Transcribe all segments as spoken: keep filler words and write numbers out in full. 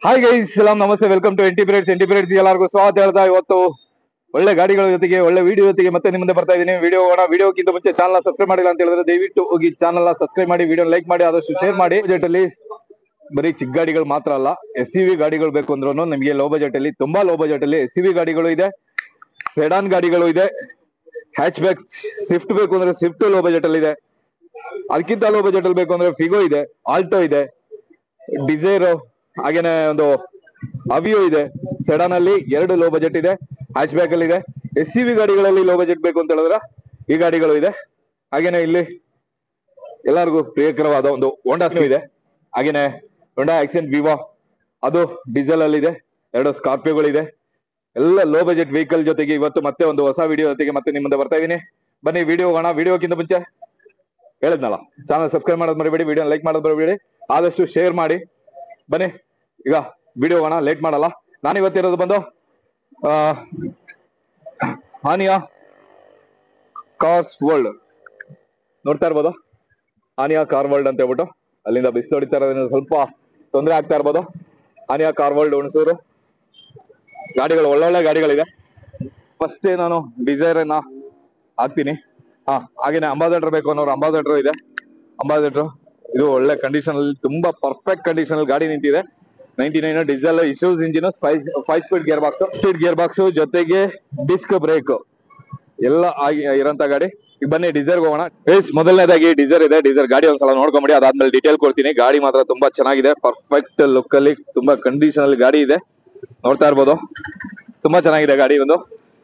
Hi guys, ಸಲಾಮ್, ನಮಸ್ತೆ, welcome to empty periods. Empty periods ಎಲ್ಲರಿಗೂ ಸ್ವಾಗತ ಹೇಳ್ತಾ ಇವತ್ತು ಒಳ್ಳೆ ಗಾಡಿಗಳ ಜೊತೆಗೆ ಒಳ್ಳೆ ವಿಡಿಯೋ ಜೊತೆಗೆ ಮತ್ತೆ ನಿಮ್ಮ ಮುಂದೆ ಬರ್ತಾ ಇದ್ದೀನಿ. ವಿಡಿಯೋ ಹೋಗೋಣ. ವಿಡಿಯೋಕ್ಕಿಂತ ಮುಂಚೆ ಚಾನಲ್ ಸಬ್ಸ್ಕ್ರೈಬ್ ಮಾಡಿಲ್ಲ ಅಂತ ಹೇಳಿದ್ರೆ ದಯವಿಟ್ಟು ಹೋಗಿ ಚಾನಲ್ ಸಬ್ಸ್ಕ್ರೈಬ್ ಮಾಡಿ, ವಿಡಿಯೋ ಲೈಕ್ ಮಾಡಿ, ಆದಷ್ಟು ಶೇರ್ ಮಾಡಿ. ಬಜೆಟ್ ಅಲ್ಲಿ ಬರೀ ಚಿಕ್ಕ ಗಾಡಿಗಳು ಮಾತ್ರ ಅಲ್ಲ, ಎಸ್ ಸಿ ವಿ ಗಾಡಿಗಳು ಬೇಕು ಅಂದ್ರೂ ನಿಮಗೆ ಲೋ ಬಜೆಟ್ ಅಲ್ಲಿ, ತುಂಬಾ ಲೋ ಬಜೆಟ್ ಅಲ್ಲಿ ಎಸ್ ಸಿ ವಿ ಗಾಡಿಗಳು ಇದೆ, ಸೆಡಾನ್ ಗಾಡಿಗಳು ಇದೆ, ಹ್ಯಾಚ್ ಬ್ಯಾಕ್ ಸ್ವಿಫ್ಟ್ ಬೇಕು ಅಂದ್ರೆ ಸ್ವಿಫ್ಟ್ ಲೋ ಬಜೆಟ್ ಅಲ್ಲಿ ಇದೆ. ಅದಕ್ಕಿಂತ ಲೋ ಬಜೆಟ್ ಅಲ್ಲಿ ಬೇಕು ಅಂದ್ರೆ ಫಿಗೋ ಇದೆ, ಆಲ್ಟೋ ಇದೆ, ಡಿಸೈರ್, ಹಾಗೇನೆ ಒಂದು ಅವಿಯೋ ಇದೆ. ಸೆಡಾನ್ ಅಲ್ಲಿ ಎರಡು ಲೋ ಬಜೆಟ್ ಇದೆ, ಹ್ಯಾಚ್ ಬ್ಯಾಕ್ ಅಲ್ಲಿ ಇದೆ. ಎಸ್ ಸಿ ವಿ ಗಾಡಿಗಳಲ್ಲಿ ಲೋ ಬಜೆಟ್ ಬೇಕು ಅಂತ ಹೇಳಿದ್ರೆ ಈ ಗಾಡಿಗಳು ಇದೆ. ಹಾಗೇನೆ ಇಲ್ಲಿ ಎಲ್ಲರಿಗೂ ಪ್ರಿಯಕರವಾದ ಒಂದು ಹೋಂಡಾ ಇದೆ, ಹಾಗೇನೆ ಹೋಂಡಾ ಆಕ್ಸೆಂಟ್ ವಿವಾ, ಅದು ಡೀಸೆಲ್ ಅಲ್ಲಿ ಇದೆ. ಎರಡು ಸ್ಕಾರ್ಪಿಯೋಗಳಿದೆ. ಎಲ್ಲ ಲೋ ಬಜೆಟ್ ವೆಹಿಕಲ್ ಜೊತೆಗೆ ಇವತ್ತು ಮತ್ತೆ ಒಂದು ಹೊಸ ವಿಡಿಯೋ ಜೊತೆಗೆ ಮತ್ತೆ ನಿಮ್ಮ ಮುಂದೆ ಬರ್ತಾ ಇದೀನಿ. ಬನ್ನಿ ವಿಡಿಯೋ ಹೋಗೋಣ. ವಿಡಿಯೋಕ್ಕಿಂತ ಮುಂಚೆ ಹೇಳಿದ್ನಲ್ಲ, ಚಾನಲ್ ಸಬ್ಸ್ಕ್ರೈಬ್ ಮಾಡೋದು ಮರಿಬೇಡಿ, ವಿಡಿಯೋ ಲೈಕ್ ಮಾಡೋದು ಮರಿಬೇಡಿ, ಆದಷ್ಟು ಶೇರ್ ಮಾಡಿ. ಬನ್ನಿ ಈಗ ವಿಡಿಯೋ ಹೋಗೋಣ, ಲೇಟ್ ಮಾಡಲ್ಲ. ನಾನು ಇವತ್ತಿರೋದು ಬಂದು ಆ ಆನಿಯಾ ಕಾರ್ಸ್ ವರ್ಲ್ಡ್ ನೋಡ್ತಾ ಇರ್ಬೋದು. ಆನಿಯಾ ಕಾರ್ ವರ್ಲ್ಡ್ ಅಂತ ಹೇಳ್ಬಿಟ್ಟು ಅಲ್ಲಿಂದ ಬಿಸಿ ಹೊಡಿತಾ ಇರೋದ್ರಿಂದ ಸ್ವಲ್ಪ ತೊಂದರೆ ಆಗ್ತಾ ಇರ್ಬೋದು. Aniya car world Hunsur. ಗಾಡಿಗಳು ಒಳ್ಳೊಳ್ಳೆ ಗಾಡಿಗಳಿದೆ. ಫಸ್ಟ್ ನಾನು ಡಿಸೈರ್ ಅನ್ನ ಹಾಕ್ತೀನಿ. ಹಾ ಹಾಗೇನೆ ಅಂಬಾಸಡರ್ ಬೇಕು ಅನ್ನೋರು ಅಂಬಾಸಡರ್ ಇದೆ. ಅಂಬಾಸಡರ್ ಇದು ಒಳ್ಳೆ ಕಂಡೀಷನ್ ಅಲ್ಲಿ, ತುಂಬಾ ಪರ್ಫೆಕ್ಟ್ ಕಂಡೀಷನ್ ಅಲ್ಲಿ ಗಾಡಿ ನಿಂತಿದೆ. Ninety nine diesel issues engine, five speed gear box speed gear box ಜೊತೆಗೆ ಡಿಸ್ಕ್ ಬ್ರೇಕ್ ಎಲ್ಲ ಆಗಿ ಇರೋಂತ ಗಾಡಿ. ಈಗ ಬನ್ನಿ ಡಿಸೈರ್ ಹೋಗೋಣ. ಎಸ್ ಮೊದಲನೇದಾಗಿ ಡಿಸೈರ್ ಇದೆ. ಡಿಸೈರ್ ಗಾಡಿ ಒಂದ್ಸಲ ನೋಡ್ಕೊಂಬಿಡಿ, ಅದಾದ್ಮೇಲೆ ಡೀಟೇಲ್ ಕೊಡ್ತೀನಿ. ಗಾಡಿ ಮಾತ್ರ ತುಂಬಾ ಚೆನ್ನಾಗಿದೆ, ಪರ್ಫೆಕ್ಟ್ ಲುಕ್ ಅಲ್ಲಿ, ತುಂಬಾ ಕಂಡೀಷನ್ ಅಲ್ಲಿ ಗಾಡಿ ಇದೆ. ನೋಡ್ತಾ ಇರ್ಬೋದು, ತುಂಬಾ ಚೆನ್ನಾಗಿದೆ ಗಾಡಿ. ಒಂದು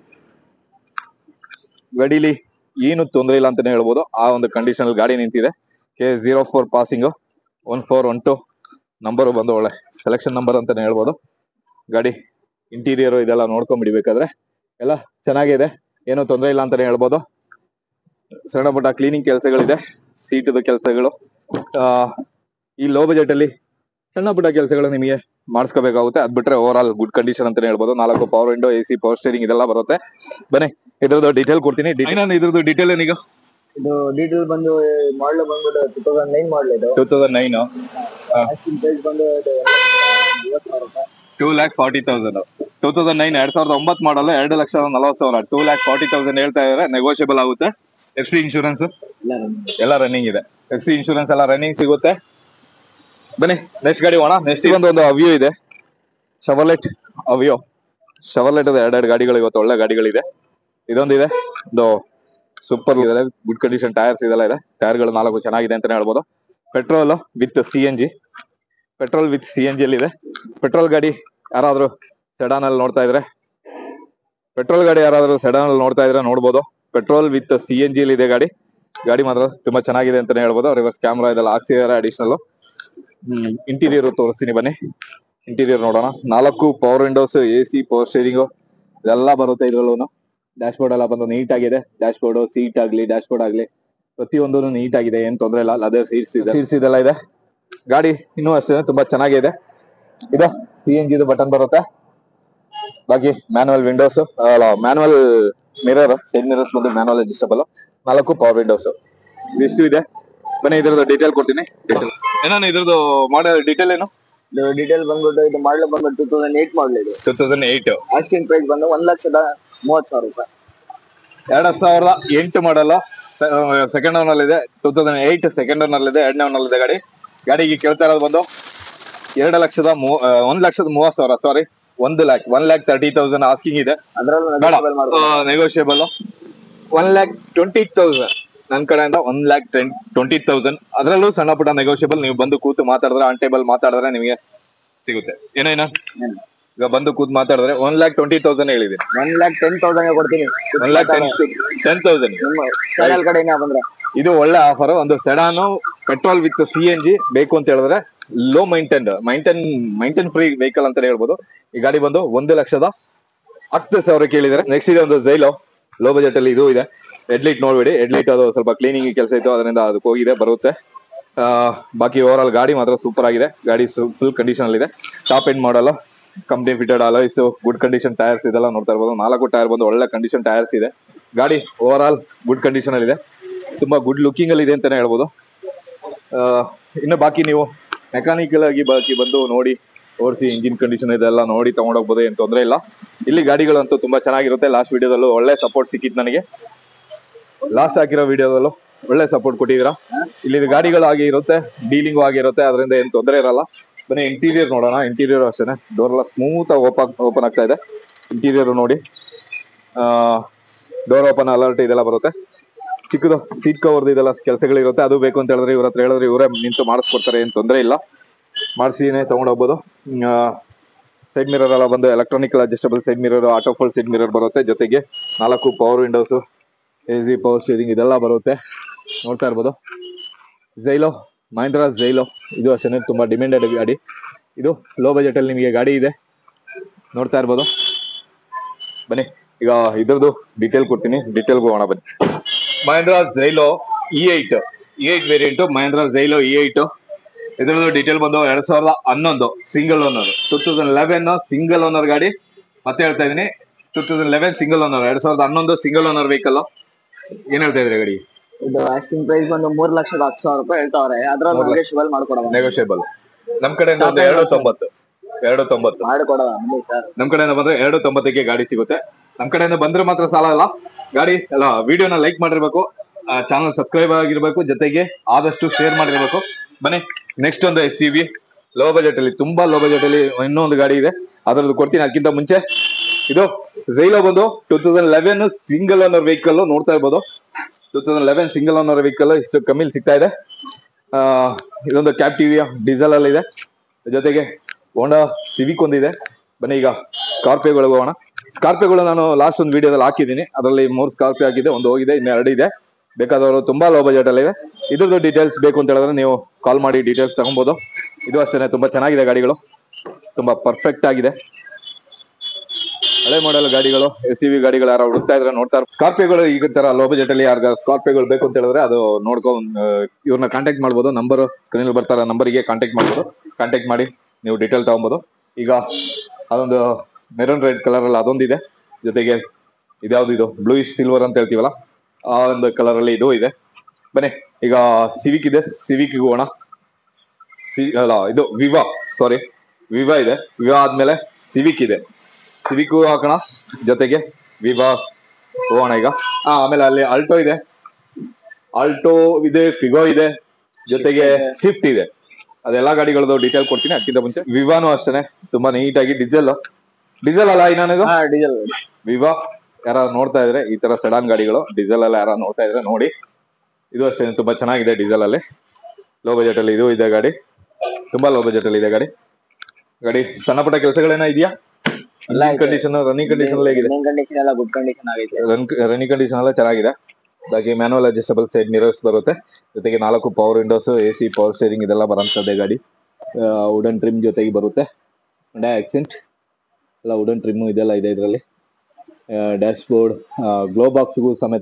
ಗಾಡಿಲಿ ಏನು ತೊಂದರೆ ಇಲ್ಲ ಅಂತಾನೆ ಹೇಳ್ಬೋದು. ಆ ಒಂದು ಕಂಡೀಷನ್ ಅಲ್ಲಿ ಗಾಡಿ ನಿಂತಿದೆ. K zero four passing, one four one two number ಬಂದು ಒಳ್ಳೆ ಸೆಲೆಕ್ಷನ್ ನಂಬರ್ ಅಂತಾನೆ ಹೇಳ್ಬೋದು. ಗಾಡಿ ಇಂಟೀರಿಯರ್ ಇದೆಲ್ಲ ನೋಡ್ಕೊಂಡ್ಬಿಡ್ಬೇಕಾದ್ರೆ ಎಲ್ಲ ಚೆನ್ನಾಗಿದೆ, ಏನೋ ತೊಂದರೆ ಇಲ್ಲ ಅಂತಾನೆ ಹೇಳ್ಬೋದು. ಸಣ್ಣ ಪುಟ್ಟ ಕ್ಲೀನಿಂಗ್ ಕೆಲಸಗಳಿದೆ, ಸೀಟದ ಕೆಲಸಗಳು. ಆ ಈ ಲೋ ಬಜೆಟ್ ಅಲ್ಲಿ ಸಣ್ಣ ಪುಟ್ಟ ಕೆಲಸಗಳು ನಿಮಗೆ ಮಾಡಿಸ್ಕೋಬೇಕಾಗುತ್ತೆ. ಅದ್ ಬಿಟ್ರೆ ಓವರ್ ಆಲ್ ಗುಡ್ ಕಂಡೀಷನ್ ಅಂತಾನೆ ಹೇಳ್ಬೋದು. ನಾಲ್ಕು power window, A C, power steering ಇದೆಲ್ಲ ಬರುತ್ತೆ. ಬನ್ನಿ ಇದ್ರದ್ದು ಡೀಟೇಲ್ ಕೊಡ್ತೀನಿ. ಇದ್ರದ್ದು ಡೀಟೇಲ್ ಏನೀಗ ಇದು ಡೀಟೇಲ್ ಬಂದು ಮಾಡಲ್ ಬಂದ್ಬಿಟ್ಟು ಟೂ ತೌಸಂಡ್ ನೈನ್ ಮಾಡಲ್ ಇದು. Two thousand nine asking price ಬಂದು ಮೂವತ್ತು ಸಾವಿರ ರೂಪಾಯಿ. Two lakh forty thousand two thousand nine ಎರಡ್ ಸಾವಿರದ ಒಂಬತ್ತು ಮಾಡಲ್, ಎರಡು ಲಕ್ಷದ ನಲವತ್ತು ಸಾವಿರ. ಟೂ ಲ್ಯಾಕ್ ಫಾರ್ಟಿ ತೌಸಂಡ್ ಹೇಳ್ತಾ ಇದಾರೆ, ನೆಗೋಷಿಯಬಲ್ ಆಗುತ್ತೆ. ಎಫ್ ಸಿ ಇನ್ಶೂರೆನ್ಸ್ ಎಲ್ಲ ರನ್ನಿಂಗ್ ಇದೆ. ಎಫ್ ಸಿ ಇನ್ಶೂರೆನ್ಸ್ ಎಲ್ಲ ರನ್ನಿಂಗ್ ಸಿಗುತ್ತೆ. ಬನ್ನಿ ನೆಕ್ಸ್ಟ್ ಗಾಡಿ ಹೋಗೋಣ. ನೆಕ್ಸ್ಟ್ ಬಂದು ಒಂದು ಅವಿಯೋ ಇದೆ, ಶವರ್ಲೆಟ್ ಅವಿಯೋ. ಶವರ್ಲೆಟ್ ಎರಡೆರಡು ಗಾಡಿಗಳು ಇವತ್ತು ಒಳ್ಳೆ ಗಾಡಿಗಳಿದೆ. ಇದೊಂದಿದೆ, ಒಂದು ಸೂಪರ್ ಇದೆ, ಗುಡ್ ಕಂಡೀಷನ್ ಟೈರ್ಸ್ ಇದೆಲ್ಲ ಇದೆ. ಟೈರ್ಗಳು ನಾಲ್ಕು ಚೆನ್ನಾಗಿದೆ ಅಂತಾನೆ ಹೇಳ್ಬೋದು. Petrol with C N G, petrol with C N G ಅಲ್ಲಿ ಇದೆ. ಪೆಟ್ರೋಲ್ ಗಾಡಿ ಯಾರಾದ್ರೂ ಸೆಡಾನ್ ಅಲ್ಲಿ ನೋಡ್ತಾ ಇದ್ರೆ, ಪೆಟ್ರೋಲ್ ಗಾಡಿ ಯಾರಾದ್ರೂ ಸೆಡಾನ್ ಅಲ್ಲಿ ನೋಡ್ತಾ ಇದ್ರೆ ನೋಡ್ಬೋದು. Petrol with C N G ಅಲ್ಲಿ ಇದೆ ಗಾಡಿ. ಗಾಡಿ ಮಾತ್ರ ತುಂಬಾ ಚೆನ್ನಾಗಿದೆ ಅಂತಾನೆ ಹೇಳ್ಬೋದು. ರಿವರ್ಸ್ ಕ್ಯಾಮ್ರಾ ಇದೆಲ್ಲ ಹಾಕ್ಸಿದಾರೆ ಅಡಿಷನಲ್. ಹ್ಮ್ ಇಂಟೀರಿಯರ್ ತೋರಿಸ್ತೀನಿ ಬನ್ನಿ. ಇಂಟೀರಿಯರ್ ನೋಡೋಣ. ನಾಲ್ಕು power windows, A C, power steering ಇದೆಲ್ಲ ಬರುತ್ತೆ ಇದ್ರಲ್ಲೂ. ಡ್ಯಾಶ್ ಬೋರ್ಡ್ ಎಲ್ಲ ಬಂದು ನೀಟ್ ಆಗಿದೆ. ಡ್ಯಾಶ್ ಬೋರ್ಡ್, ಸೀಟ್ ಆಗ್ಲಿ, ಡ್ಯಾಶ್ ಬೋರ್ಡ್ ಆಗ್ಲಿ ಪ್ರತಿಯೊಂದು ನೀಟ್ ಆಗಿದೆ, ಏನ್ ತೊಂದರೆ ಇಲ್ಲ. ಲೆದರ್ ಸೀಟ್ಸ್ ಇದೆ, ಸೀಟ್ಸ್ ಇದೆಲ್ಲ ಇದೆ. ಗಾಡಿ ಇನ್ನೂ ಅಷ್ಟೇ ತುಂಬಾ ಚೆನ್ನಾಗಿದೆ. ಇದು ಸಿ ಎನ್ ಜಿ ಬಟನ್ ಬರುತ್ತೆ. ಬಾಕಿ manual windows, manual mirror, side mirrors ಬಂದು ಮ್ಯಾನುವಲ್ ಅಡ್ಜಸ್ಟಬಲ್. ನಾಲ್ಕು ಪವರ್ ವಿಂಡೋಸ್ ಇಷ್ಟು ಇದೆ. ಬನ್ನಿ ಇದ್ರದ್ದು ಡೀಟೇಲ್ ಕೊಡ್ತೀನಿ. ಡೀಟೇಲ್ ಏನಾನು ಇದ್ರದ್ದು ಮಾಡಲ್ ಡೀಟೇಲ್ ಏನು? ಡೀಟೇಲ್ ಬಂದ್ಬಿಟ್ಟು ಇದು ಮಾಡಲ್ ಬಂದ್ಬಿಟ್ಟು ಟೂ ತೌಸಂಡ್ ಏಟ್ ಮಾಡಲ್ ಇದು. Two thousand eight asking price ಬಂದು ಒಂದ್ ಲಕ್ಷದ ಮೂವತ್ತು ಸಾವಿರ ರೂಪಾಯಿ. ಎರಡ್ ಸಾವಿರದ ಎಂಟು ಮಾಡಲ್ಲ, ಸೆಕೆಂಡ್ ಓನರ್ ಇದೆ. Two thousand eight second owner ಇದೆ, ಎರಡನೇ ಓನರ್ ಇದೆ ಗಾಡಿ. ಗಾಡಿಗೆ ಕೇಳ್ತಾ ಇರೋದು ಬಂದು ಎರಡು ಲಕ್ಷದ ಮೂ ಒಂದ್ ಲಕ್ಷದ ಮೂವತ್ತು ಸಾವಿರ ಸಾರಿ ಒಂದು lakh one lakh thirty thousand asking ಇದೆ. Negotiable one lakh twenty thousand ನನ್ ಕಡೆಯಿಂದ one lakh ten twenty thousand ಅದರಲ್ಲೂ ಸಣ್ಣ ಪುಟ್ಟ ನೆಗೋಷಿಯಬಲ್. ನೀವು ಬಂದು ಕೂತು ಮಾತಾಡಿದ್ರೆ, ಆನ್ ಟೇಬಲ್ ಮಾತಾಡಿದ್ರೆ ನಿಮಗೆ ಸಿಗುತ್ತೆ. ಏನೇನ ಈಗ ಬಂದು ಕೂತ್ ಮಾತಾಡಿದ್ರೆ ಒನ್ ಲ್ಯಾಕ್ ಟ್ವೆಂಟಿ ತೌಸಂಡ್ ಹೇಳಿದೀನಿ. ಒನ್ ಲ್ಯಾಕ್ ಟೆನ್ ತೌಸಂಡ್ ಕೊಡ್ತೀನಿ. One lakh ten ten thousand channel ಕಡೆಯಿಂದ ಬಂದ್ರೆ ಇದು ಒಳ್ಳೆ ಆಫರ್. ಒಂದು sedan petrol with C N G ಬೇಕು ಅಂತ ಹೇಳಿದ್ರೆ, low maintain maintain maintain free vehicle ಅಂತಾನೆ ಹೇಳ್ಬೋದು. ಈ ಗಾಡಿ ಬಂದು ಒಂದು ಲಕ್ಷದ ಹತ್ತು ಸಾವಿರ ಕೇಳಿದರೆ. ನೆಕ್ಸ್ಟ್ ಇದೆ ಒಂದು ಜೈಲೋ, ಲೋ ಬಜೆಟ್ ಅಲ್ಲಿ ಇದು ಇದೆ. ಹೆಡ್ಲೈಟ್ ನೋಡ್ಬೇಡಿ, ಹೆಡ್ಲೈಟ್ ಅದು ಸ್ವಲ್ಪ ಕ್ಲೀನಿಂಗ್ ಕೆಲಸ ಇತ್ತು, ಅದರಿಂದ ಅದಕ್ಕೆ ಹೋಗಿದೆ, ಬರುತ್ತೆ. ಆ ಬಾಕಿ ಓವರ್ ಆಲ್ ಗಾಡಿ ಮಾತ್ರ ಸೂಪರ್ ಆಗಿದೆ. ಗಾಡಿ ಫುಲ್ ಕಂಡೀಷನ್ ಅಲ್ಲಿ ಇದೆ. Top end model, company fitted alloys, good condition tyres ಇದೆಲ್ಲ ನೋಡ್ತಾ ಇರ್ಬೋದು. ನಾಲ್ಕು ಟೈರ್ ಬಂದು ಒಳ್ಳೆ ಕಂಡೀಷನ್ ಟೈರ್ಸ್ ಇದೆ. ಗಾಡಿ ಓವರ್ ಆಲ್ ಗುಡ್ ಕಂಡೀಷನ್ ಅಲ್ಲಿ ಇದೆ, ತುಂಬಾ ಗುಡ್ ಲುಕಿಂಗ್ ಅಲ್ಲಿ ಇದೆ ಅಂತಾನೆ ಹೇಳ್ಬೋದು. ಇನ್ನು ಬಾಕಿ ನೀವು ಮೆಕ್ಯಾನಿಕಲ್ ಆಗಿ ಬಾಕಿ ಬಂದು ನೋಡಿ ಓಡಿಸಿ ಇಂಜಿನ್ ಕಂಡೀಷನ್ ಇದೆಲ್ಲ ನೋಡಿ ತಗೊಂಡೋಗ್ಬೋದು, ಏನ್ ತೊಂದರೆ ಇಲ್ಲ. ಇಲ್ಲಿ ಗಾಡಿಗಳಂತೂ ತುಂಬಾ ಚೆನ್ನಾಗಿರುತ್ತೆ. ಲಾಸ್ಟ್ ವಿಡಿಯೋದಲ್ಲೂ ಒಳ್ಳೆ ಸಪೋರ್ಟ್ ಸಿಕ್ಕಿತ್ತು ನನಗೆ. ಲಾಸ್ಟ್ ಹಾಕಿರೋ ವಿಡಿಯೋದಲ್ಲೂ ಒಳ್ಳೆ ಸಪೋರ್ಟ್ ಕೊಟ್ಟಿದ್ದೀರಾ. ಇಲ್ಲಿ ಗಾಡಿಗಳು ಹಾಗೆ ಇರುತ್ತೆ, ಡೀಲಿಂಗು ಆಗಿರುತ್ತೆ, ಅದರಿಂದ ಏನ್ ತೊಂದರೆ ಇರಲ್ಲ. ಬನ್ನಿ ಇಂಟೀರಿಯರ್ ನೋಡೋಣ. ಇಂಟೀರಿಯರ್ ಅಷ್ಟೇ, ಡೋರ್ ಎಲ್ಲ ಸ್ಮೂತ್ ಆಗಿ ಓಪನ್ ಓಪನ್ ಆಗ್ತಾ ಇದೆ. ಇಂಟೀರಿಯರ್ ನೋಡಿ, ಆ ಡೋರ್ ಓಪನ್ ಅಲರ್ಟ್ ಇದೆಲ್ಲ ಬರುತ್ತೆ. ಚಿಕ್ಕದು ಸೀಟ್ ಕವರ್ದು ಇದೆಲ್ಲ ಕೆಲಸಗಳಿರುತ್ತೆ. ಅದು ಬೇಕು ಅಂತ ಹೇಳಿದ್ರೆ ಇವ್ರ ಹತ್ರ ಹೇಳಿದ್ರೆ ಇವರೇ ನಿಂತು ಮಾಡಿಸ್ಕೊಡ್ತಾರೆ, ಏನ್ ತೊಂದರೆ ಇಲ್ಲ. ಮಾಡಿಸಿನೇ ತಗೊಂಡು ಹೋಗ್ಬೋದು. ಸೈಡ್ ಮಿರರ್ ಎಲ್ಲ ಬಂದು electronical adjustable side mirror, auto fold side mirror ಬರುತ್ತೆ. ಜೊತೆಗೆ ನಾಲ್ಕು power windows, AC power steering ಇದೆಲ್ಲ ಬರುತ್ತೆ. ನೋಡ್ತಾ ಇರ್ಬೋದು. ಝೈಲೋ, ಮಹೇಂದ್ರ ಝೈಲೋ, ಇದು ಅಷ್ಟೇ ತುಂಬಾ ಡಿಮ್ಯಾಂಡೆಡ್ ಗಾಡಿ. ಇದು ಲೋ ಬಜೆಟ್ ಅಲ್ಲಿ ನಿಮಗೆ ಗಾಡಿ ಇದೆ, ನೋಡ್ತಾ ಇರ್ಬೋದು. ಬನ್ನಿ ಈಗ ಇದ್ರದ್ದು ಡೀಟೇಲ್ ಕೊಡ್ತೀನಿ, ಡೀಟೇಲ್ ಹೋಗೋಣ ಬನ್ನಿ. Mahindra Xylo E eight E eight variant Mahindra Xylo E eight. ಇದ್ರದ್ದು ಡೀಟೇಲ್ ಬಂದು ಎರಡ್ ಸಾವಿರದ ಹನ್ನೊಂದು single owner, two thousand eleven single owner ಗಾಡಿ. ಮತ್ತೆ ಹೇಳ್ತಾ ಇದೀನಿ, two thousand eleven single owner, ಎರಡ್ ಸಾವಿರದ ಹನ್ನೊಂದು ಸಿಂಗಲ್ ಓನರ್ ವೆಹಿಕಲ್. ಏನ್ ಹೇಳ್ತಾ ಇದ್ರಿ ಗಾಡಿ? ಇದು ಆಸ್ಕಿಂಗ್ ಪ್ರೈಸ್ ಬಂದು ಮೂರ್ ಲಕ್ಷದ ಹತ್ತು ಸಾವಿರ ರೂಪಾಯಿ ಹೇಳ್ತಾವ್ರೆ. ಅದ್ರಲ್ಲಿ ನೆಗೋಷಿಯಬಲ್ ಮಾಡ್ಕೊಡೋಣ. ನೆಗೋಷಿಯಬಲ್ ನಮ್ ಕಡೆಯಿಂದ ಒಂದು ಎರಡು ತೊಂಬತ್ತು ಎರಡು ತೊಂಬತ್ತು ಮಾಡ್ಕೊಡೋಣ ಸರ್. ನಮ್ ಕಡೆಯಿಂದ ಬಂದ್ರೆ ಎರಡು ತೊಂಬತ್ತಿಗೆ ಗಾಡಿ ಸಿಗುತ್ತೆ. ನಮ್ ಕಡೆಯಿಂದ ಬಂದ್ರೆ ಮಾತ್ರ ಸಾಲ ಅಲ್ಲ, ಗಾಡಿ ಅಲ್ಲ ವಿಡಿಯೋನ ಲೈಕ್ ಮಾಡಿರ್ಬೇಕು, ಚಾನಲ್ ಸಬ್ಸ್ಕ್ರೈಬ್ ಆಗಿರ್ಬೇಕು, ಜೊತೆಗೆ ಆದಷ್ಟು ಶೇರ್ ಮಾಡಿರ್ಬೇಕು. ಬನ್ನಿ ನೆಕ್ಸ್ಟ್ ಒಂದು S C V low budget ಅಲ್ಲಿ, ತುಂಬಾ ಲೋ ಬಜೆಟ್ ಅಲ್ಲಿ ಇನ್ನೊಂದು ಗಾಡಿ ಇದೆ, ಅದರದ್ದು ಕೊಡ್ತೀನಿ. ಅದಕ್ಕಿಂತ ಮುಂಚೆ ಇದು ಝೈಲೋ ಬಂದು two thousand eleven single owner vehicle ನೋಡ್ತಾ ಇರ್ಬೋದು. Two thousand eleven single owner vehicle ಇಷ್ಟು ಕಮ್ಮಿಲಿ ಸಿಗ್ತಾ ಇದೆ. ಆ ಇದೊಂದು ಕ್ಯಾಪ್ಟಿವಿಯಾ ಡೀಸೆಲ್ ಅಲ್ಲಿ ಇದೆ, ಜೊತೆಗೆ ಹೋಂಡಾ ಸಿವಿಕ್ ಒಂದಿದೆ. ಬನ್ನಿ ಈಗ ಸ್ಕಾರ್ಪಿಯೋಗಳಿಗೆ ಹೋಗೋಣ. ಸ್ಕಾರ್ಪಿಯೋಗಳು ನಾನು ಲಾಸ್ಟ್ ಒಂದು ವಿಡಿಯೋದಲ್ಲಿ ಹಾಕಿದ್ದೀನಿ, ಅದರಲ್ಲಿ ಮೂರು ಸ್ಕಾರ್ಪಿಯೋ ಹಾಕಿದೆ, ಒಂದು ಹೋಗಿದೆ, ಇನ್ನು ಎರಡು ಇದೆ. ಬೇಕಾದವರು ತುಂಬಾ ಲೋ ಬಜೆಟ್ ಅಲ್ಲಿ ಇದೆ. ಇದ್ರದ್ದು ಡೀಟೇಲ್ಸ್ ಬೇಕು ಅಂತ ಹೇಳಿದ್ರೆ ನೀವು ಕಾಲ್ ಮಾಡಿ ಡೀಟೇಲ್ಸ್ ತಗೊಬಹುದು. ಇದು ಅಷ್ಟೇ ತುಂಬಾ ಚೆನ್ನಾಗಿದೆ ಗಾಡಿಗಳು, ತುಂಬಾ ಪರ್ಫೆಕ್ಟ್ ಆಗಿದೆ. ಹಳೆ ಮಾಡೆಲ್ ಗಾಡಿಗಳು, ಎಸ್ ಸಿ ವಿ ಗಾಡಿಗಳು ಯಾರು ಹುಡುಕ್ತಾ ಇದ್ರೆ ನೋಡ್ತಾರೆ. ಸ್ಕಾರ್ಪಿಯೋಗಳು ಈಗ ತರ ಲೋ ಬಜೆಟ್ ಅಲ್ಲಿ ಯಾರು ಸ್ಕಾರ್ಪಿಯೋಗಳು ಬೇಕು ಅಂತ ಹೇಳಿದ್ರೆ ಅದು ನೋಡ್ಕೊಂಡು ಇವ್ರನ್ನ ಕಾಂಟ್ಯಾಕ್ಟ್ ಮಾಡ್ಬೋದು. ನಂಬರ್ ಸ್ಕ್ರೀನ್ ಬರ್ತಾರ ನಂಬರ್ಗೆ ಕಾಂಟ್ಯಾಕ್ಟ್ ಮಾಡ್ಬೋದು. ಕಾಂಟ್ಯಾಕ್ಟ್ ಮಾಡಿ ನೀವು ಡೀಟೇಲ್ ತಗೊಬೋದು. ಈಗ ಅದೊಂದು ಮೆರೂನ್ ರೆಡ್ ಕಲರ್ ಅಲ್ಲಿ ಅದೊಂದಿದೆ, ಜೊತೆಗೆ ಇದ್ಯಾವ್ದು ಇದು ಬ್ಲೂಯಿಶ್ ಸಿಲ್ವರ್ ಅಂತ ಹೇಳ್ತೀವಲ್ಲ, ಆ ಒಂದು ಕಲರ್ ಅಲ್ಲಿ ಇದು ಇದೆ. ಬನ್ನಿ ಈಗ ಸಿವಿಕ್ ಇದೆ, ಸಿವಿಕ್ ಹೋಗೋಣ. ಸಿ ಅಲ್ಲ ಇದು ವಿವಾ, ಸಾರಿ ವಿವಾ ಇದೆ. ವಿವಾ ಆದ್ಮೇಲೆ ಸಿವಿಕ್ ಇದೆ, ಸಿವಿಕ್ ಹಾಕೋಣ. ಜೊತೆಗೆ ವಿವಾ ಹೋಗೋಣ ಈಗ. ಆ ಆಮೇಲೆ ಅಲ್ಲಿ ಆಲ್ಟೋ ಇದೆ, ಆಲ್ಟೋ ಇದೆ, ಫಿಗೋ ಇದೆ, ಜೊತೆಗೆ ಸ್ವಿಫ್ಟ್ ಇದೆ. ಅದೆಲ್ಲಾ ಗಾಡಿಗಳದ್ದು ಡೀಟೇಲ್ ಕೊಡ್ತೀನಿ. ಅದಕ್ಕಿಂತ ಮುಂಚೆ ವಿವಾನು ಅಷ್ಟೇ ತುಂಬಾ ನೀಟಾಗಿ ಡೀಸೆಲ್ ಡೀಸೆಲ್ ಅಲ್ಲ ಇನ್ನೊಂದು ಡೀಸೆಲ್ ವಿವಾ ಯಾರ ನೋಡ್ತಾ ಇದ್ರೆ, ಈ ತರ ಸೆಡಾನ್ ಗಾಡಿಗಳು ಡೀಸೆಲ್ ಎಲ್ಲ ಯಾರ ನೋಡ್ತಾ ಇದ್ರೆ ನೋಡಿ. ಇದು ಅಷ್ಟೇ ತುಂಬಾ ಚೆನ್ನಾಗಿದೆ ಡೀಸೆಲ್ ಅಲ್ಲಿ, ಲೋ ಬಜೆಟ್ ಅಲ್ಲಿ ಇದು ಇದೆ ಗಾಡಿ, ತುಂಬಾ ಲೋ ಬಜೆಟ್ ಅಲ್ಲಿ ಇದೆ ಗಾಡಿ. ಗಾಡಿ ಸಣ್ಣ ಪುಟ್ಟ ಕೆಲಸಗಳೇನ ಇದೆಯಾ? ಕಂಡೀಷನ್ ರನ್ನಿಂಗ್ ಕಂಡೀಷನ್ ಹೇಗಿದೆ? ಕಂಡೀಷನ್ ಎಲ್ಲ ಗುಡ್ ಕಂಡೀಷನ್ ಆಗೈತೆ. ರನ್ನಿಂಗ್ ಕಂಡೀಷನ್ ಎಲ್ಲ ಚೆನ್ನಾಗಿದೆ. ಬಾಕಿ ಮ್ಯಾನುವಲ್ ಅಡ್ಜಸ್ಟಬಲ್ ಸೈಡ್ ಮಿರರ್ಸ್ ಬರುತ್ತೆ, ಜೊತೆಗೆ ನಾಲ್ಕು power windows, A C power steering ಇದೆಲ್ಲ ಬರೋಂಥದ್ದೇ ಗಾಡಿ. ವುಡನ್ ಟ್ರಿಮ್ ಜೊತೆಗೆ ಬರುತ್ತೆ. ಡೈ ಆಕ್ಸೆಂಟ್ ಎಲ್ಲ ವುಡನ್ ಟ್ರಿಮ್ ಇದೆಲ್ಲ ಇದೆ ಇದರಲ್ಲಿ. ಡ್ಯಾಶ್ ಬೋರ್ಡ್ ಗ್ಲೋ ಬಾಕ್ಸ್ಗೂ ಸಮೇತ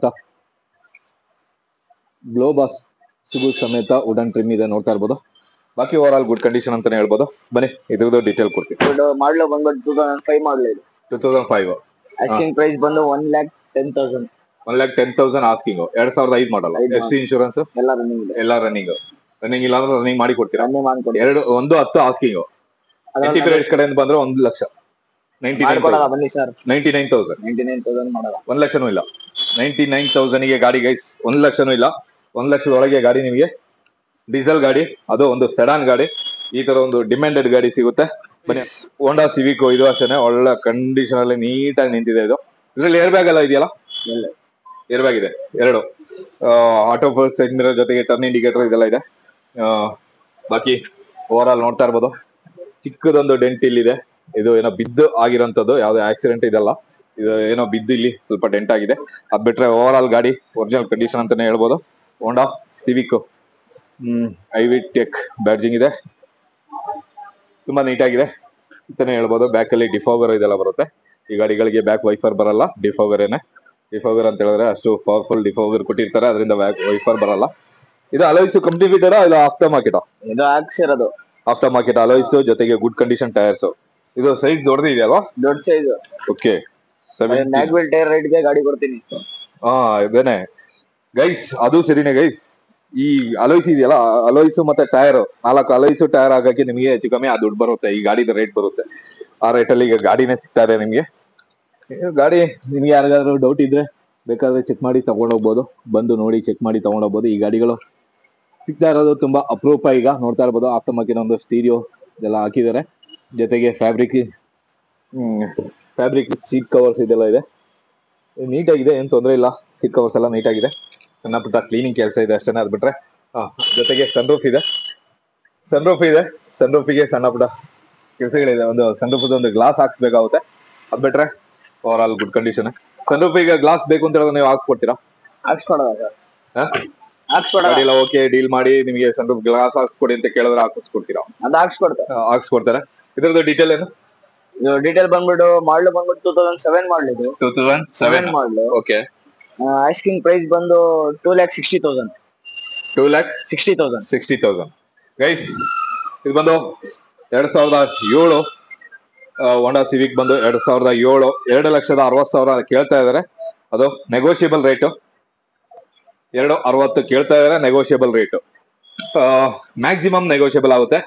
ಗ್ಲೋ ಬಾಕ್ಸ್ಗೂ ಸಮೇತ ವುಡನ್ ಟ್ರಿಮ್ ಇದೆ, ನೋಡ್ತಾ ಇರ್ಬೋದು. ಬಾಕಿ ಓವರ್ ಆಲ್ ಗುಡ್ ಕಂಡೀಷನ್ ಅಂತಾನೆ ಹೇಳ್ಬೋದು. ಬನ್ನಿ ಇದ್ರದ್ದು ಡೀಟೇಲ್ ಕೊಡ್ತೀನಿ. ಮಾಡಲು ಬಂದ್ಬಿಟ್ಟು ಟೂ ತೌಸಂಡ್ ಫೈವ್ ಮಾಡಲ್ ಇದೆ. Two thousand five asking price ಬಂದು one lakh ten thousand one lakh ten thousand asking. ಎರಡ್ ಸಾವಿರದ ಐದು ಮಾಡಲ್ಲ. ಎಫ್ ಸಿ ಇನ್ಶೂರೆನ್ಸ್ ಎಲ್ಲ ರನ್ನಿಂಗ್ ಇದೆ. ಎಲ್ಲ ರನ್ನಿಂಗ್ ರನ್ನಿಂಗ್ ಇಲ್ಲ ಅಂದ್ರೆ ರನ್ನಿಂಗ್ ಮಾಡಿ ಕೊಡ್ತೀರಾ? ರನ್ನಿಂಗ್ ಮಾಡ್ಕೊಡಿ. ಎರಡು ಒಂದು ಹತ್ತು ಆಸ್ಕಿಂಗ್. ನೈಂಟಿ ಕ್ರೆಡಿಟ್ಸ್ ಕಡೆಯಿಂದ ಬಂದ್ರೆ ಒಂದು ಲಕ್ಷ ನೈಂಟಿ ನೈನ್ ಬನ್ನಿ sir. Ninety nine thousand ninety nine thousand ಮಾಡಲ್ಲ. ಒಂದ್ ಲಕ್ಷನೂ ಇಲ್ಲ. ನೈಂಟಿ ನೈನ್ ತೌಸಂಡ್ ಗೆ ಗಾಡಿ ಗೈಸ್, ಒಂದ್ ಲಕ್ಷನೂ ಇಲ್ಲ. ಒಂದ್ ಲಕ್ಷದ ಒಳಗೆ ಗಾಡಿ ನಿಮಗೆ ಡೀಸೆಲ್ ಗಾಡಿ, ಅದು ಒಂದು ಸೆಡಾನ್ ಗಾಡಿ, ಈ ತರ ಒಂದು ಡಿಮ್ಯಾಂಡೆಡ್ ಗಾಡಿ ಸಿಗುತ್ತೆ. ಬನ್ನಿ ಹೋಂಡಾ ಸಿವಿಕ್, ಇದು ಅಷ್ಟೇ ಒಳ್ಳೆ ಕಂಡೀಷನ್ ಅಲ್ಲಿ ನೀಟಾಗಿ ನಿಂತಿದೆ. ಇದು ಇದ್ರಲ್ಲಿ ಏರ್ ಬ್ಯಾಗ್ ಎಲ್ಲ ಇದೆಯಲ್ಲ, ಏರ್ ಬ್ಯಾಗ್ ಇದೆ ಎರಡು. ಆಟೋ ಫೋಲ್ಡ್ ಸೈಡ್ ಮಿರರ್ ಜೊತೆಗೆ ಟರ್ನ್ ಇಂಡಿಕೇಟರ್ ಇದೆಲ್ಲ ಇದೆ. ಬಾಕಿ ಓವರ್ ಆಲ್ ನೋಡ್ತಾ ಇರ್ಬೋದು. ಚಿಕ್ಕದೊಂದು ಡೆಂಟ್ ಇಲ್ಲಿದೆ, ಇದು ಏನೋ ಬಿದ್ದು ಆಗಿರೋಂಥದ್ದು, ಯಾವ್ದು ಆಕ್ಸಿಡೆಂಟ್ ಇದೆಲ್ಲ, ಇದು ಏನೋ ಬಿದ್ದು ಇಲ್ಲಿ ಸ್ವಲ್ಪ ಡೆಂಟ್ ಆಗಿದೆ. ಅದ್ ಬಿಟ್ರೆ ಓವರ್ ಆಲ್ ಗಾಡಿ ಒರಿಜಿನಲ್ ಕಂಡೀಷನ್ ಅಂತಾನೆ ಹೇಳ್ಬೋದು. Honda Civic hmm I V tech badging ಇದೆ, ತುಂಬಾ ನೀಟಾಗಿದೆ ಅಂತಾನೆ ಹೇಳ್ಬೋದು. ಬ್ಯಾಕ್ ಅಲ್ಲಿ ಡಿಫಾಗರ್ ಇದೆಲ್ಲ ಬರುತ್ತೆ. ಈ ಗಾಡಿಗಳಿಗೆ ಬ್ಯಾಕ್ ವೈಫರ್ ಬರಲ್ಲ, ಡಿಫಾಗರ್ ಏನೆ. ಡಿಫಾಗರ್ ಅಂತ ಹೇಳಿದ್ರೆ ಅಷ್ಟು ಪವರ್ಫುಲ್ ಡಿಫಾಗರ್ ಕೊಟ್ಟಿರ್ತಾರೆ, ಅದರಿಂದ ಬ್ಯಾಕ್ ವೈಫರ್ ಬರಲ್ಲ. ಇದು ಅಲೋಯ್ಸ್ ಕಂಪ್ನಿ ಫಿಟೆಡ್ ಇಲ್ಲ ಆಫ್ಟರ್ ಮಾರ್ಕೆಟ್? ಇದು ಹಾಕ್ಸಿರೋದು ಆಫ್ಟರ್ ಮಾರ್ಕೆಟ್ ಅಲೋಯ್ಸ್, ಜೊತೆಗೆ ಗುಡ್ ಕಂಡೀಷನ್ ಟೈರ್ಸ್. ಇದು ಸೈಜ್ ದೊಡ್ಡದು ಇದೆಯಲ್ವಾ? ದೊಡ್ಡ ಸೈಜ್. ಓಕೆ, ಮ್ಯಾಗ್ವೆಲ್ ಟೈರ್ ರೇಟ್ ಗೆ ಗಾಡಿ ಕೊಡ್ತೀನಿ. ಹಾ ಇದೇನೆ ಗೈಸ್, ಅದು ಸರಿನೇ ಗೈಸ್. ಈ ಅಲೋಯ್ಸ್ ಇದೆಯಲ್ಲ, ಅಲೋಯ್ಸ್ ಮತ್ತೆ ಟೈರ್, ನಾಲ್ಕು ಅಲೋಯ್ಸ್ ಟೈರ್ ಹಾಕಕ್ಕೆ ನಿಮಗೆ ಹೆಚ್ಚು ಕಮ್ಮಿ ಆ ದುಡ್ಡು ಬರುತ್ತೆ, ಈ ಗಾಡಿದ ರೇಟ್ ಬರುತ್ತೆ. ಆ ರೇಟಲ್ಲಿ ಈಗ ಗಾಡಿನೇ ಸಿಗ್ತಾ ಇದೆ ನಿಮ್ಗೆ. ಗಾಡಿ ನಿಮ್ಗೆ ಯಾರಿಗಾದ್ರೂ ಡೌಟ್ ಇದ್ರೆ ಬೇಕಾದ್ರೆ ಚೆಕ್ ಮಾಡಿ ತಗೊಂಡೋಗ್ಬೋದು, ಬಂದು ನೋಡಿ ಚೆಕ್ ಮಾಡಿ ತಗೊಂಡೋಗ್ಬೋದು. ಈ ಗಾಡಿಗಳು ಸಿಗ್ತಾ ಇರೋದು ತುಂಬಾ ಅಪರೂಪ. ಈಗ ನೋಡ್ತಾ ಇರ್ಬೋದು ಆಫ್ಟರ್ ಮಾರ್ಕೆಟ್ ಒಂದು ಸ್ಟೀರಿಯೋ ಇದೆಲ್ಲ ಹಾಕಿದ್ದಾರೆ, ಜೊತೆಗೆ fabric hmm fabric seat covers ಇದೆಲ್ಲ ಇದೆ, ನೀಟಾಗಿದೆ, ಏನ್ ತೊಂದರೆ ಇಲ್ಲ. ಸೀಟ್ ಕವರ್ಸ್ ಎಲ್ಲ ನೀಟಾಗಿದೆ, ಸಣ್ಣ ಪುಟ್ಟ ಕ್ಲೀನಿಂಗ್ ಕೆಲಸ ಇದೆ ಅಷ್ಟೇ. ಅದ್ ಬಿಟ್ರೆ ಹಾ ಜೊತೆಗೆ ಸನ್ ರೂಫ್ ಇದೆ, ಸನ್ ರೂಫ್ ಇದೆ, ಸನ್ ರೂಫಿಗೆ ಸಣ್ಣ ಪುಟ್ಟ ಕೆಲಸಗಳಿದೆ. ಒಂದು ಸನ್ ರೂಫ್ ಒಂದು ಗ್ಲಾಸ್ ಹಾಕ್ಸ್ಬೇಕಾಗುತ್ತೆ, ಅದ್ ಬಿಟ್ರೆ over all good condition. Sun roof ಈಗ ಗ್ಲಾಸ್ ಬೇಕು ಅಂತ ಹೇಳಿದ್ರೆ ನೀವು ಹಾಕ್ಸ್ಕೊಡ್ತೀರಾ? ಹಾಕ್ಸ್ಕೊಡೋದ ಸರ್? ಹಾಕ್ಸ್ಕೊಡೋದ. ಗಾಡಿ ಎಲ್ಲ ಓಕೆ ಡೀಲ್ ಮಾಡಿ ನಿಮಗೆ ಸನ್ ರೂಫ್ ಗ್ಲಾಸ್ ಹಾಕ್ಸ್ಕೊಡಿ ಅಂತ ಕೇಳಿದ್ರೆ ಹಾಕ್ಸ್ಕೊಡ್ತೀರಾ? ಅದು ಹಾಕ್ಸ್ಕೊಡ್ತಾರೆ, ಹಾಕ್ಸ್ಕೊಡ್ತಾರೆ. ಇದ್ರದ್ದು ಡೀಟೇಲ್ ಏನು? ಡೀಟೇಲ್ ಬಂದ್ಬಿಟ್ಟು ಮಾಡಲ್ ಬಂದ್ಬಿಟ್ಟು ಟೂ ತೌಸಂಡ್ ಸೆವೆನ್ ಮಾಡಲ್ ಇದು. Two thousand seven model. Okay. Asking price ಬಂದು two lakh sixty thousand. Two lakh sixty thousand sixty thousand guys. ಇದು ಬಂದು ಎರಡ್ ಸಾವಿರದ ಏಳು ಹೋಂಡಾ ಸಿವಿಕ್ ಬಂದು ಎರಡ್ ಸಾವಿರದ ಏಳು ಎರಡು ಲಕ್ಷದ ಅರವತ್ ಸಾವಿರ ಕೇಳ್ತಾ ಇದಾರೆ. ಅದು ನೆಗೋಷಿಯಬಲ್ ರೇಟು, ಎರಡು ಅರವತ್ತು ಕೇಳ್ತಾ ಇದಾರೆ, ನೆಗೋಷಿಯಬಲ್ ರೇಟು, ಮ್ಯಾಕ್ಸಿಮಮ್ ನೆಗೋಷಿಯಬಲ್ ಆಗುತ್ತೆ.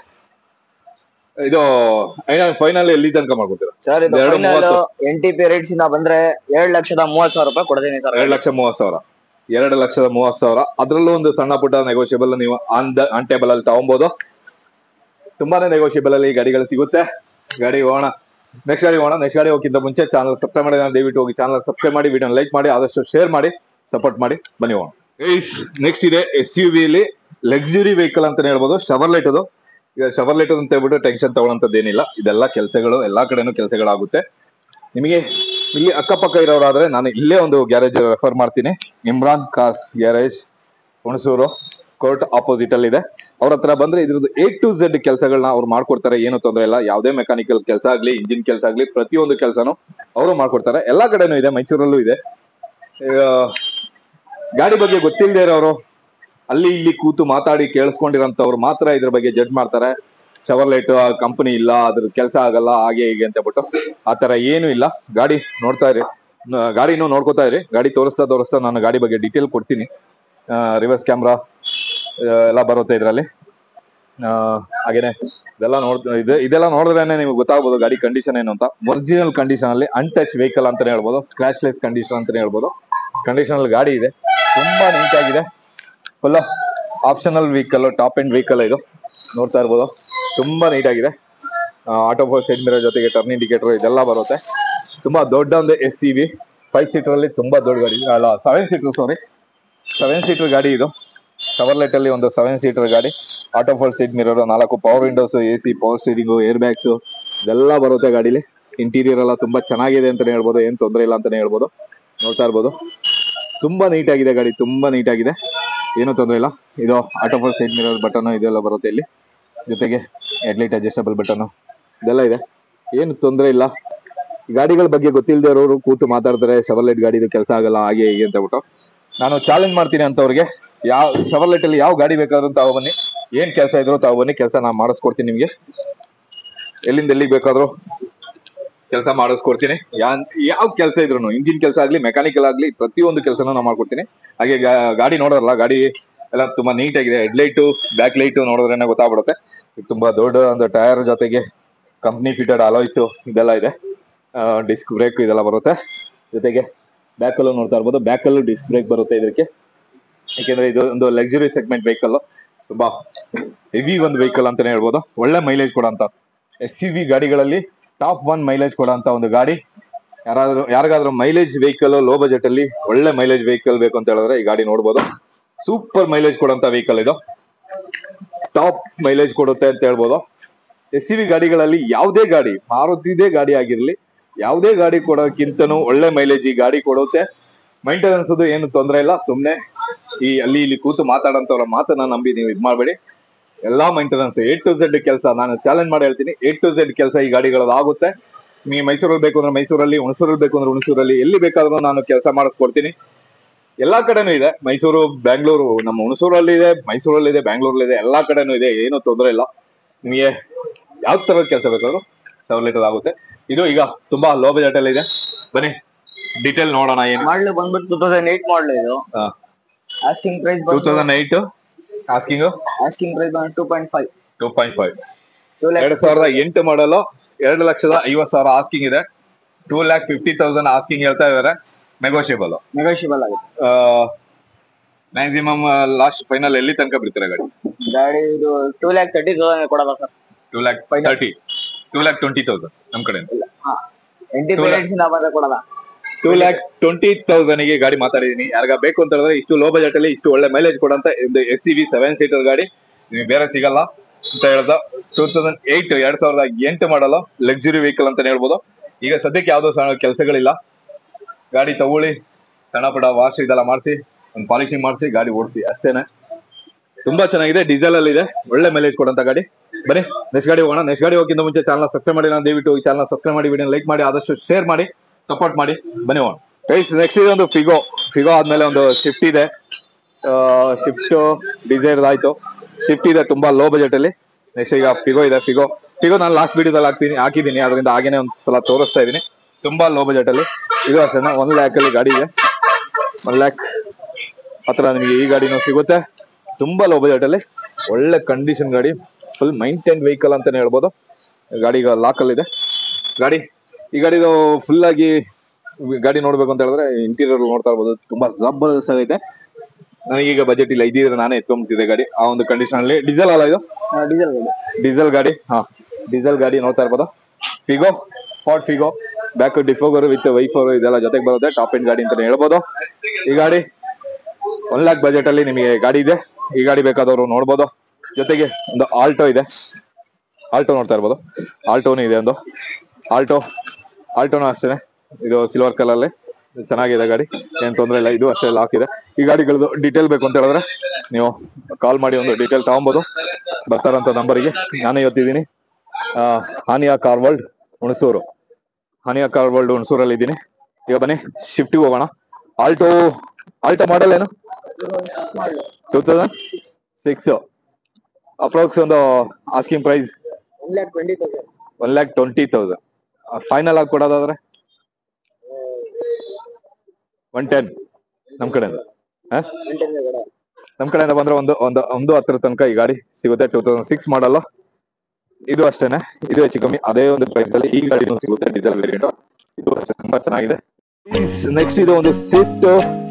ಇದು ಫೈನಲ್ ಎಲ್ಲಿ ತನಕ ಮಾಡ್ಕೊತೀರಾ sir? N T P rates ಇಂದ ಬಂದ್ರೆ ಎರಡ್ ಲಕ್ಷದ ಮೂವತ್ ಸಾವಿರ ರೂಪಾಯಿ ಕೊಡ್ತೀನಿ ಸರ್. ಎರಡ್ ಲಕ್ಷ ಮೂವತ್ ಸಾವಿರ ಎರಡು ಲಕ್ಷದ ಮೂವತ್ ಸಾವಿರ ಅದರಲ್ಲೂ ಒಂದು ಸಣ್ಣ ಪುಟ್ಟ ನೆಗೋಷಿಯಬಲ್ ನೀವು ಆನ್ ದ ಆನ್ ಟೇಬಲ್ ಅಲ್ಲಿ ತಗೊಬಹುದು. ತುಂಬಾನೇ ನೆಗೋಷಿಯಬಲ್ ಅಲ್ಲಿ ಗಾಡಿಗಳು ಸಿಗುತ್ತೆ. ಗಾಡಿ ಹೋಗೋಣ, ನೆಕ್ಸ್ಟ್ ಗಾಡಿ ಹೋಗೋಣ. ನೆಕ್ಸ್ಟ್ ಗಾಡಿ ಹೋಗಿಂತ ಮುಂಚೆ ಚಾನಲ್ ಸಬ್ಸ್ಕ್ರೈಬ್ ಮಾಡಿ, ದಯವಿಟ್ಟು ಹೋಗಿ ಚಾನಲ್ ಸಬ್ಸ್ಕ್ರೈಬ್ ಮಾಡಿ, ವಿಡಿಯೋ ಲೈಕ್ ಮಾಡಿ, ಆದಷ್ಟು ಶೇರ್ ಮಾಡಿ, ಸಪೋರ್ಟ್ ಮಾಡಿ. ಬನ್ನಿ ಹೋಗೋಣ. ನೆಕ್ಸ್ಟ್ ಇದೆ ಎಸ್ ಯು ವಿ ಅಲ್ಲಿ ಲಕ್ಸುರಿ ವೆಹಿಕಲ್ ಅಂತಾನೆ ಹೇಳ್ಬೋದು, ಶವರ್ಲೆಟ್. ಅದು ಈಗ ಶವರ್ಲೆಟ್ ಅಂತ ಹೇಳ್ಬಿಟ್ಟು ಟೆನ್ಷನ್ ತಗೊಳ್ಳೋಂಥದ್ದೇನಿಲ್ಲ, ಇದೆಲ್ಲ ಕೆಲಸಗಳು ಎಲ್ಲಾ ಕಡೆನೂ ಕೆಲಸಗಳಾಗುತ್ತೆ. ನಿಮಗೆ ಇಲ್ಲಿ ಅಕ್ಕಪಕ್ಕ ಇರೋರಾದ್ರೆ ನಾನು ಇಲ್ಲೇ ಒಂದು ಗ್ಯಾರೇಜ್ ರೆಫರ್ ಮಾಡ್ತೀನಿ, Imran cars garage, Hunsur court opposite ಅಲ್ಲಿ ಇದೆ. ಅವ್ರ ಹತ್ರ ಬಂದ್ರೆ ಇದ್ರದ್ದು ಎ ಟು ಝೆಡ್ ಕೆಲಸಗಳನ್ನ ಅವ್ರು ಮಾಡ್ಕೊಡ್ತಾರೆ, ಏನು ತೊಂದರೆ ಇಲ್ಲ. ಯಾವುದೇ ಮೆಕ್ಯಾನಿಕಲ್ ಕೆಲಸ ಆಗ್ಲಿ, ಇಂಜಿನ್ ಕೆಲಸ ಆಗ್ಲಿ, ಪ್ರತಿಯೊಂದು ಕೆಲಸನೂ ಅವರು ಮಾಡ್ಕೊಡ್ತಾರೆ. ಎಲ್ಲಾ ಕಡೆನೂ ಇದೆ, ಮೈಸೂರಲ್ಲೂ ಇದೆ. ಗಾಡಿ ಬಗ್ಗೆ ಗೊತ್ತಿಲ್ಲದೆ ಇರೋರು ಅಲ್ಲಿ ಇಲ್ಲಿ ಕೂತು ಮಾತಾಡಿ ಕೇಳಿಸ್ಕೊಂಡಿರೋಂಥವ್ರು ಮಾತ್ರ ಇದ್ರ ಬಗ್ಗೆ ಜಡ್ಜ್ ಮಾಡ್ತಾರೆ. ಶವರ್ಲೈಟ್ ಕಂಪನಿ ಇಲ್ಲ, ಅದ್ರ ಕೆಲಸ ಆಗಲ್ಲ, ಹಾಗೆ ಹೀಗೆ ಅಂತ ಬಿಟ್ಟು. ಆತರ ಏನು ಇಲ್ಲ. ಗಾಡಿ ನೋಡ್ತಾ ಇರಿ, ಗಾಡಿನೂ ನೋಡ್ಕೋತಾ ಇರಿ. ಗಾಡಿ ತೋರಿಸ್ತಾ ತೋರಿಸ್ತಾ ನಾನು ಗಾಡಿ ಬಗ್ಗೆ ಡೀಟೇಲ್ ಕೊಡ್ತೀನಿ. ರಿವರ್ಸ್ ಕ್ಯಾಮ್ರಾ ಎಲ್ಲ ಬರುತ್ತೆ ಇದರಲ್ಲಿ. ಹಾಗೇನೆ ಇದೆಲ್ಲ ನೋಡ್ ಇದೆ ಇದೆಲ್ಲ ನೋಡಿದ್ರೇನೆ ನಿಮ್ಗೆ ಗೊತ್ತಾಗ್ಬೋದು ಗಾಡಿ ಕಂಡೀಷನ್ ಏನು ಅಂತ. ಒರಿಜಿನಲ್ ಕಂಡೀಷನ್ ಅಲ್ಲಿ ಅನ್ಟಚ್ ವೆಹಿಕಲ್ ಅಂತಾನೆ ಹೇಳ್ಬೋದು, ಸ್ಕ್ರಾಚ್ ಲೆಸ್ ಕಂಡೀಷನ್ ಅಂತಾನೆ ಹೇಳ್ಬೋದು. ಕಂಡೀಷನ್ ಅಲ್ಲಿ ಗಾಡಿ ಇದೆ, ತುಂಬಾ ನೀಟ್ ಆಗಿದೆ. Full optional vehicle, top end vehicle ಇದು. ನೋಡ್ತಾ ಇರ್ಬೋದು, ತುಂಬಾ ನೀಟ್ ಆಗಿದೆ. ಆಟೋ ಫೋರ್ ಸೈಡ್ ಮಿರರ್ ಜೊತೆಗೆ ಟರ್ನ್ ಇಂಡಿಕೇಟರ್ ಇದೆಲ್ಲ ಬರುತ್ತೆ. ತುಂಬಾ ದೊಡ್ಡ ಒಂದು S C V five seater ಅಲ್ಲಿ ತುಂಬಾ ದೊಡ್ಡ ಗಾಡಿ, ಅಲ್ಲ seven seater sorry seven seater ಗಾಡಿ ಇದು. ಶವರ್ಲೆಟ್ ಅಲ್ಲಿ ಒಂದು ಸೆವೆನ್ ಸೀಟರ್ ಗಾಡಿ, ಆಟೋ ಫೋರ್ ಸೈಡ್ ಮಿರರ್, ನಾಲ್ಕು power windows, A C, power steering, air bags ಇದೆಲ್ಲ ಬರುತ್ತೆ ಗಾಡಿಲಿ. ಇಂಟೀರಿಯರ್ ಎಲ್ಲ ತುಂಬಾ ಚೆನ್ನಾಗಿದೆ ಅಂತಾನೆ ಹೇಳ್ಬೋದು, ಏನ್ ತೊಂದರೆ ಇಲ್ಲ ಅಂತಾನೆ ಹೇಳ್ಬೋದು. ನೋಡ್ತಾ ಇರ್ಬೋದು, ತುಂಬಾ ನೀಟ್ ಆಗಿದೆ ಗಾಡಿ, ತುಂಬಾ ನೀಟ್ ಆಗಿದೆ, ಏನು ತೊಂದರೆ ಇಲ್ಲ. ಇದು auto four side mirror button ಇದೆಲ್ಲ ಬರುತ್ತೆ ಇಲ್ಲಿ, ಜೊತೆಗೆ ಹೆಡ್ಲೈಟ್ ಅಡ್ಜಸ್ಟಬಲ್ ಬಟನ್ ಇದೆಲ್ಲ ಇದೆ, ಏನು ತೊಂದರೆ ಇಲ್ಲ. ಗಾಡಿಗಳ ಬಗ್ಗೆ ಗೊತ್ತಿಲ್ಲದೆ ಇರೋರು ಕೂತು ಮಾತಾಡ್ತಾರೆ, ಶವರ್ಲೆಟ್ ಗಾಡಿದು ಕೆಲಸ ಆಗಲ್ಲ, ಹಾಗೆ ಹೀಗೆ ಅಂತ ಬಿಟ್ಟು. ನಾನು ಚಾಲೆಂಜ್ ಮಾಡ್ತೀನಿ ಅಂತವ್ರಿಗೆ, ಯಾವ ಶವರ್ಲೆಟ್ ಅಲ್ಲಿ ಯಾವ ಗಾಡಿ ಬೇಕಾದ್ರೂ ತಾವು ಬನ್ನಿ, ಏನ್ ಕೆಲಸ ಇದ್ರು ತಾವು ಬನ್ನಿ, ಕೆಲಸ ನಾನು ಮಾಡಿಸ್ಕೊಡ್ತೀನಿ ನಿಮ್ಗೆ. ಎಲ್ಲಿಂದ ಎಲ್ಲಿಗೆ ಬೇಕಾದ್ರೂ ಕೆಲಸ ಮಾಡಿಸ್ಕೊಡ್ತೀನಿ. ಯಾ ಯಾವ ಕೆಲಸ ಇದ್ರು, ಇಂಜಿನ್ ಕೆಲಸ ಆಗ್ಲಿ, ಮೆಕ್ಯಾನಿಕಲ್ ಆಗ್ಲಿ, ಪ್ರತಿಯೊಂದು ಕೆಲಸನೂ ನಾನು ಮಾಡ್ಕೊಡ್ತೀನಿ. ಹಾಗೆ ಗಾಡಿ ನೋಡೋರಲ್ಲ, ಗಾಡಿ ಎಲ್ಲ ತುಂಬಾ ನೀಟ್ ಆಗಿದೆ. ಹೆಡ್ಲೈಟು, ಬ್ಯಾಕ್ ಲೈಟು ನೋಡಿದ್ರೇನೆ ಗೊತ್ತಾಗ್ಬಿಡುತ್ತೆ. ತುಂಬಾ ದೊಡ್ಡ ಒಂದು ಟೈರ್ ಜೊತೆಗೆ ಕಂಪ್ನಿ ಫಿಟೆಡ್ ಅಲಾಯ್ಸು ಇದೆಲ್ಲ ಇದೆ. ಡಿಸ್ಕ್ ಬ್ರೇಕ್ ಇದೆಲ್ಲ ಬರುತ್ತೆ. ಜೊತೆಗೆ ಬ್ಯಾಕಲ್ಲೂ ನೋಡ್ತಾ ಇರ್ಬೋದು, ಬ್ಯಾಕಲ್ಲೂ ಡಿಸ್ಕ್ ಬ್ರೇಕ್ ಬರುತ್ತೆ ಇದಕ್ಕೆ. ಯಾಕೆಂದ್ರೆ ಇದು ಒಂದು ಲಕ್ಸುರಿ ಸೆಗ್ಮೆಂಟ್ ವೆಹಿಕಲ್, ತುಂಬಾ ಹೆವಿ ಒಂದು ವೆಹಿಕಲ್ ಅಂತಾನೆ ಹೇಳ್ಬೋದು. ಒಳ್ಳೆ ಮೈಲೇಜ್ ಕೊಡೋಂತ ಎಸ್ ಸಿ ವಿ ಗಾಡಿಗಳಲ್ಲಿ ಟಾಪ್ ಒನ್ ಮೈಲೇಜ್ ಕೊಡೋಂತ ಒಂದು ಗಾಡಿ. ಯಾರಾದ್ರೂ ಯಾರಿಗಾದ್ರೂ ಮೈಲೇಜ್ ವೆಹಿಕಲ್, ಲೋ ಬಜೆಟ್ ಅಲ್ಲಿ ಒಳ್ಳೆ ಮೈಲೇಜ್ ವೆಹಿಕಲ್ ಬೇಕು ಅಂತ ಹೇಳಿದ್ರೆ ಈ ಗಾಡಿ ನೋಡ್ಬೋದು. ಸೂಪರ್ ಮೈಲೇಜ್ ಕೊಡೋಂತ ವೆಹಿಕಲ್ ಇದು, ಟಾಪ್ ಮೈಲೇಜ್ ಕೊಡುತ್ತೆ ಅಂತ ಹೇಳ್ಬೋದು. ಎಸ್ ಸಿ ವಿ ಗಾಡಿಗಳಲ್ಲಿ ಯಾವುದೇ ಗಾಡಿ, ಮಾರುತಿದೇ ಗಾಡಿ ಆಗಿರ್ಲಿ, ಯಾವುದೇ ಗಾಡಿ ಕೊಡೋಕ್ಕಿಂತನೂ ಒಳ್ಳೆ ಮೈಲೇಜ್ ಈ ಗಾಡಿ ಕೊಡುತ್ತೆ. ಮೈಂಟೆನೆನ್ಸ್ ಅದು ಏನು ತೊಂದರೆ ಇಲ್ಲ. ಸುಮ್ನೆ ಈ ಅಲ್ಲಿ ಇಲ್ಲಿ ಕೂತು ಮಾತಾಡೋಂಥವ್ರ ಮಾತನ್ನ ನಂಬಿ ನೀವು ಇದ್ ಮಾಡ್ಬೇಡಿ. ಎಲ್ಲಾ ಮೈಂಟೆನೆನ್ಸ್ ಎ ಟು ಝೆಡ್ ಕೆಲಸ, ನಾನು ಚಾಲೆಂಜ್ ಮಾಡಿ ಹೇಳ್ತೀನಿ, ಎ ಟು ಝೆಡ್ ಕೆಲಸ ಈ ಗಾಡಿಗಳಲ್ಲಿ ಆಗುತ್ತೆ. ನೀವು ಮೈಸೂರಲ್ಲಿ ಬೇಕು ಅಂದ್ರೆ ಮೈಸೂರಲ್ಲಿ, ಹುಣಸೂರಲ್ಲಿ ಬೇಕು ಅಂದ್ರೆ ಹುಣಸೂರಲ್ಲಿ, ಎಲ್ಲಿ ಬೇಕಾದ್ರೂ ನಾನು ಕೆಲಸ ಮಾಡಿಸ್ಕೊಡ್ತೀನಿ. ಎಲ್ಲಾ ಕಡೆನೂ ಇದೆ, ಮೈಸೂರು, ಬ್ಯಾಂಗ್ಳೂರು, ನಮ್ಮ ಹುಣಸೂರಲ್ಲಿ ಇದೆ, ಮೈಸೂರಲ್ಲಿ ಇದೆ, ಬ್ಯಾಂಗ್ಳೂರಲ್ಲಿ ಇದೆ, ಎಲ್ಲಾ ಕಡೆನೂ ಇದೆ, ಏನು ತೊಂದರೆ ಇಲ್ಲ. ನಿಮಗೆ ಯಾವ ತರದ ಕೆಲಸ ಬೇಕಾದ್ರೂ ಸವಲತ್ತು ಆಗುತ್ತೆ. ಇದು ಈಗ ತುಂಬಾ ಲೋ ಬಜೆಟ್ ಅಲ್ಲಿ ಇದೆ. ಬನ್ನಿ ಡೀಟೇಲ್ ನೋಡೋಣ. ಏನ್ ಮಾಡಲು ಬಂದ್ಬಿಟ್ಟು ಟೂ ತೌಸಂಡ್ ಏಟ್ ಮಾಡಲ್ ಇದು. Asking price two thousand eight asking asking price ಬಂದು two point five two point five two ಎರಡ್ ಲ್ಯಾಕ್ ಸಾವಿರದ ಎಂಟು ಮಾಡಲು ಎರಡು ಲಕ್ಷದ ಐವತ್ ಸಾವಿರ ಆಸ್ಕಿಂಗ್ ಇದೆ. Two lakh fifty thousand asking ಹೇಳ್ತಾ ಇದಾರೆ, ನೆಗೋಷಿಯಬಲ್. ನೆಗೋಷಿಯಬಲ್ ಆಗುತ್ತೆ. ಮ್ಯಾಕ್ಸಿಮಮ್ ಲಾಸ್ಟ್ ಫೈನಲ್ ಎಲ್ಲಿ ತನಕ ಬಿಡ್ತಾರೆ ಗಾಡಿ? ಗಾಡಿ ಇದು ಟೂ ಲ್ಯಾಕ್ ತರ್ಟಿ ತೌಸಂಡ್ ಕೊಡಲ್ಲ sir. Two lakh thirty two lakh twenty thousand ನಮ್ ಕಡೆ ಎಂಟಿ ಪೇರೆಂಟ್ಸ್ ಇಂದ ಬಂದ್ರೆ ಕೊಡಲ್ಲ. ಟೂ ಲ್ಯಾಕ್ ಟ್ವೆಂಟಿ ತೌಸಂಡ್ ಗೆ ಗಾಡಿ ಮಾತಾಡಿದೀನಿ. ಯಾರಿಗ ಬೇಕು ಅಂತ ಹೇಳಿದ್ರೆ ಇಷ್ಟು ಲೋ ಬಜೆಟ್ ಅಲ್ಲಿ ಇಷ್ಟು ಒಳ್ಳೆ ಮೈಲೇಜ್ ಕೊಡಂತ ಒಂದು S C V seven seater ಗಾಡಿ ನಿಮಗೆ ಬೇರೆ ಸಿಗಲ್ಲ ಅಂತ ಹೇಳ್ದ. ಟೂ ತೌಸಂಡ್ ಏಟ್ ಎರಡ್ ಸಾವಿರದ ಎಂಟು ಮಾಡಲ್ಲ, ಲಕ್ಸುರಿ ವೆಹಿಕಲ್ ಅಂತಾನೆ ಹೇಳ್ಬೋದು. ಈಗ ಸದ್ಯಕ್ಕೆ ಯಾವ್ದೋ ಸಣ್ಣ ಕೆಲಸಗಳಿಲ್ಲ. ಗಾಡಿ ತಗೊಳ್ಳಿ, ಸಣ್ಣ ಪುಟ್ಟ ವಾಶ್ ಇದೆಲ್ಲ ಮಾಡಿಸಿ, ಒಂದು ಪಾಲಿಶಿಂಗ್ ಮಾಡಿಸಿ ಗಾಡಿ ಓಡಿಸಿ ಅಷ್ಟೇನೆ. ತುಂಬಾ ಚೆನ್ನಾಗಿದೆ, ಡೀಸೆಲ್ ಅಲ್ಲಿ ಇದೆ, ಒಳ್ಳೆ ಮೈಲೇಜ್ ಕೊಡಂತ ಗಾಡಿ. ಬನ್ನಿ ನೆಕ್ಸ್ಟ್ ಗಾಡಿ ಹೋಗೋಣ. ನೆಕ್ಸ್ಟ್ ಗಾಡಿ ಹೋಗಿಂತ ಮುಂಚೆ ಚಾನಲ್ ಸಬ್ಸ್ಕ್ರೈಬ್ ಮಾಡಿ, ನಾನು ದಯವಿಟ್ಟು ಈ ಚಾನಲ್ ಸಬ್ಸ್ಕ್ರೈಬ್ ಮಾಡಿ, ವಿಡಿಯೋ ಲೈಕ್ ಮಾಡಿ, ಆದಷ್ಟು ಶೇರ್ ಮಾಡಿ, ಸಪೋರ್ಟ್ ಮಾಡಿ. ಬನ್ನಿ ಹೋಗೋಣ. ನೆಕ್ಸ್ಟ್ ಇದೆ ಒಂದು ಫಿಗೋ. ಫಿಗೋ ಆದ್ಮೇಲೆ ಒಂದು ಶಿಫ್ಟ್ ಇದೆ. ಶಿಫ್ಟ್ ಡಿಸೈರ್ ಆಯ್ತು, ಶಿಫ್ಟ್ ಇದೆ ತುಂಬಾ ಲೋ ಬಜೆಟ್ ಅಲ್ಲಿ. ನೆಕ್ಸ್ಟ್ ಈಗ ಫಿಗೋ ಇದೆ. ಫಿಗೋ ಫಿಗೋ ನಾನು ಲಾಸ್ಟ್ ವಿಡಿಯೋದಲ್ಲಿ ಹಾಕ್ತೀನಿ ಹಾಕಿದ್ದೀನಿ, ಅದರಿಂದ ಹಾಗೇನೆ ಒಂದ್ ಸಲ ತೋರಿಸ್ತಾ ಇದೀನಿ. ತುಂಬಾ ಲೋ ಬಜೆಟ್ ಅಲ್ಲಿ ಇದು ಅಷ್ಟೇ. ಒನ್ ಲ್ಯಾಕ್ ಅಲ್ಲಿ ಗಾಡಿ ಇದೆ, ಒನ್ ಲ್ಯಾಕ್ ಹತ್ರ ನಿಮಗೆ ಈ ಗಾಡಿನೂ ಸಿಗುತ್ತೆ. ತುಂಬಾ ಲೋ ಬಜೆಟ್ ಅಲ್ಲಿ ಒಳ್ಳೆ ಕಂಡೀಷನ್ ಗಾಡಿ, ಫುಲ್ ಮೈಂಟೈನ್ ವೆಹಿಕಲ್ ಅಂತಾನೆ ಹೇಳ್ಬೋದು. ಗಾಡಿ ಈಗ ಲಾಕ್ ಅಲ್ಲಿ ಇದೆ ಗಾಡಿ. ಈ ಗಾಡಿದು ಫುಲ್ ಆಗಿ ಗಾಡಿ ನೋಡ್ಬೇಕು ಅಂತ ಹೇಳಿದ್ರೆ ಇಂಟೀರಿಯರ್ ನೋಡ್ತಾ ಇರ್ಬೋದು, ತುಂಬಾ ಜಬರ್ದಸ್ತ್ ಆಗೈತೆ. ನನಗೀಗ ಬಜೆಟ್ ಇಲ್ಲ, ಇದ್ದಿದ್ರೆ ನಾನೇ ಎತ್ಕೊಂಡ್ಬಿಟ್ಟಿದೆ ಗಾಡಿ ಆ ಒಂದು ಕಂಡೀಷನ್ ಅಲ್ಲಿ. ಡೀಸೆಲ್ ಅಲ್ಲ ಇದು? ಡೀಸೆಲ್ ಗಾಡಿ. ಡೀಸೆಲ್ ಗಾಡಿ, ಹಾ ಡೀಸೆಲ್ ಗಾಡಿ ನೋಡ್ತಾ ಇರ್ಬೋದು. Figo, Ford Figo, back defogger with wiper ಇದೆಲ್ಲ ಜೊತೆಗೆ ಬರುತ್ತೆ. ಟಾಪ್ ಎಂಡ್ ಗಾಡಿ ಅಂತಾನೆ ಹೇಳ್ಬೋದು. ಈ ಗಾಡಿ ಒನ್ ಲ್ಯಾಕ್ ಬಜೆಟ್ ಅಲ್ಲಿ ನಿಮಗೆ ಗಾಡಿ ಇದೆ. ಈ ಗಾಡಿ ಬೇಕಾದವರು ನೋಡ್ಬೋದು. ಜೊತೆಗೆ ಒಂದು ಆಲ್ಟೋ ಇದೆ, ಆಲ್ಟೋ ನೋಡ್ತಾ ಇರ್ಬೋದು. ಆಲ್ಟೋನು ಇದೆ ಒಂದು ಆಲ್ಟೋ. ಆಲ್ಟೋನು ಅಷ್ಟೇ, ಇದು ಸಿಲ್ವರ್ ಕಲರ್ ಅಲ್ಲಿ ಚೆನ್ನಾಗಿದೆ ಗಾಡಿ, ಏನ್ ತೊಂದ್ರೆ ಇಲ್ಲ. ಇದು ಅಷ್ಟೇ ಲಾಕ್ ಇದೆ. ಈ ಗಾಡಿಗಳದ್ದು ಡೀಟೇಲ್ ಬೇಕು ಅಂತ ಹೇಳಿದ್ರೆ ನೀವು ಕಾಲ್ ಮಾಡಿ ಒಂದು ಡೀಟೇಲ್ ತಗೊಬೋದು. ಬರ್ತಾರಂತ ನಂಬರಿಗೆ ನಾನೇ ಇವತ್ತಿದ್ದೀನಿ. Haniya car world Hunsur, Haniya car world ಹುಣಸೂರಲ್ಲಿ ಇದ್ದೀನಿ. ಈಗ ಬನ್ನಿ ಶಿಫ್ಟಿಗೆ ಹೋಗೋಣ. ಆಲ್ಟೋ ಆಲ್ಟೋ ಮಾಡಲ್ ಏನು? Two thousand six approx. ಒಂದು asking price one lakh twenty thousand one lakh twenty thousand final ಆಗಿ ಕೊಡೋದಾದ್ರೆ ಒನ್ ಟೆನ್ ನಮ್ ಕಡೆಯಿಂದ. ನಮ್ ಕಡೆಯಿಂದ ಬಂದ್ರೆ ಒಂದು ಒಂದು ಒಂದು ಹತ್ತರ ತನಕ ಈ ಗಾಡಿ ಸಿಗುತ್ತೆ. ಟೂ ತೌಸಂಡ್ ಸಿಕ್ಸ್ ಮಾಡಲ್ಲ, ಇದು ಅಷ್ಟೇನೆ, ಇದು ಹೆಚ್ಚು ಕಮ್ಮಿ ಅದೇ ಒಂದು ಪ್ರೈಸ್ ಅಲ್ಲಿ ಈ ಗಾಡಿ ಸಿಗುತ್ತೆ. ಡೀಸೆಲ್ ವೇರಿಯಂಟ್, ಇದು ಅಷ್ಟೇ ತುಂಬಾ ಚೆನ್ನಾಗಿದೆ. ನೆಕ್ಸ್ಟ್ ಇದು ಒಂದು ಸ್ವಿಫ್ಟ್.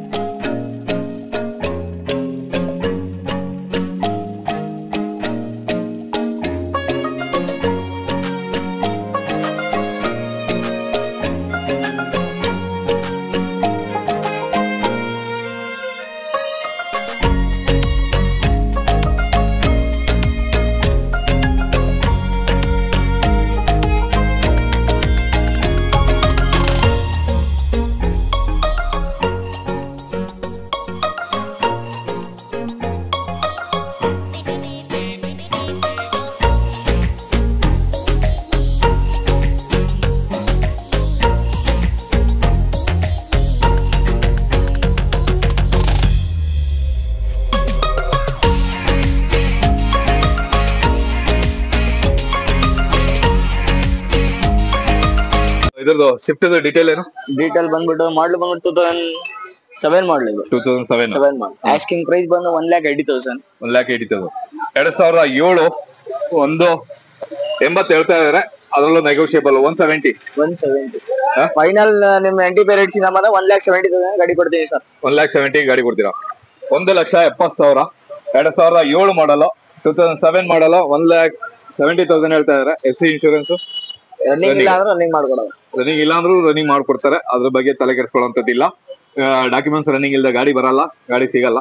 ಇದ್ರದ್ದು ಶಿಫ್ಟ್ ಡೀಟೇಲ್ ಏನು? ಡೀಟೇಲ್ ಬಂದ್ಬಿಟ್ಟು ಮಾಡ್ಲು ಬಂದ್ಬಿಟ್ಟು ಟೂ ತೌಸಂಡ್ ಸೆವೆನ್ ಮಾಡ್ಲು ಇದು. Two thousand seven seven model. Asking price ಬಂದು one lakh eighty thousand one lakh eighty thousand ಎರಡ್ ಸಾವಿರದ ಏಳು ಒಂದು ಎಂಬತ್ತು ಹೇಳ್ತಾ ಇದಾರೆ. ಅದರಲ್ಲೂ negotiable one seventy one seventy final ನಿಮ್ ಎಂಟಿ ಪೇರೆಂಟ್ಸ್ ಇಂದ ಬಂದ್ರೆ ಒನ್ ಲ್ಯಾಕ್ ಸೆವೆಂಟಿ ತೌಸಂಡ್ ಗಾಡಿ ಕೊಡ್ತೀನಿ ಸರ್. ಒನ್ ಲ್ಯಾಕ್ ಸೆವೆಂಟಿ ಗಾಡಿ ಕೊಡ್ತೀರಾ? ಒಂದು ಲಕ್ಷ ಎಪ್ಪತ್ತು ಸಾವಿರ ಎರಡ್ ಸಾವಿರದ ಏಳು model, two thousand seven model, one lakh seventy thousand ಹೇಳ್ತಾ ಇದಾರೆ. ಎಫ್ ಸಿ ಇನ್ಶೂರೆನ್ಸ್ ರನ್ನಿಂಗ್ ಇಲ್ಲ ಅಂದ್ರೆ ರನ್ನಿಂಗ್ ಮಾಡ್ಕೊಡೋದು. ರನ್ನಿಂಗ್ ಇಲ್ಲ ಅಂದ್ರೂ ರನ್ನಿಂಗ್ ಮಾಡ್ಕೊಡ್ತಾರೆ, ಅದ್ರ ಬಗ್ಗೆ ತಲೆ ಕೆಡಿಸ್ಕೊಳ್ಳೋಂಥದ್ದಿಲ್ಲ. ಡಾಕ್ಯುಮೆಂಟ್ಸ್ ರನ್ನಿಂಗ್ ಇಲ್ಲದೆ ಗಾಡಿ ಬರಲ್ಲ, ಗಾಡಿ ಸಿಗಲ್ಲ.